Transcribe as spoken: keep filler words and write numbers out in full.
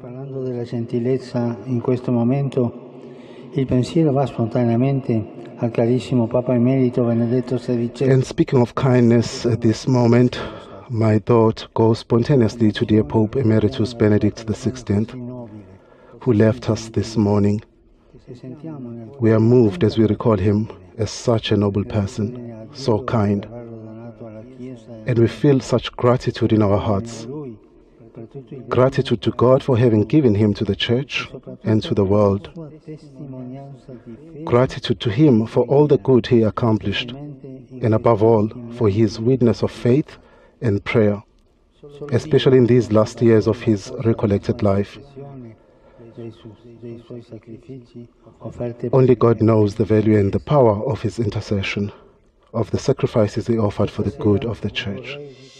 Parlando della gentilezza in questo momento, il pensiero va spontaneamente al carissimo Papa Emerito Benedetto sedicesimo. And speaking of kindness at this moment, my thought goes spontaneously to dear Pope Emeritus Benedict the sixteenth, who left us this morning. We are moved as we recall him as such a noble person, so kind, and we feel such gratitude in our hearts. Gratitude to God for having given him to the Church and to the world. Gratitude to him for all the good he accomplished, and above all, for his witness of faith and prayer, especially in these last years of his recollected life. Only God knows the value and the power of his intercession, of the sacrifices he offered for the good of the Church.